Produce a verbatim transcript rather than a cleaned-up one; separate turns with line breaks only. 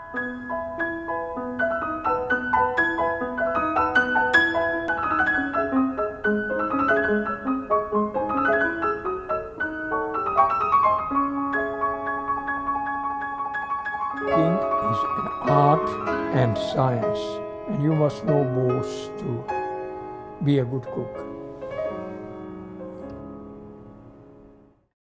Cooking is an art and science, and you must know both to be a good cook.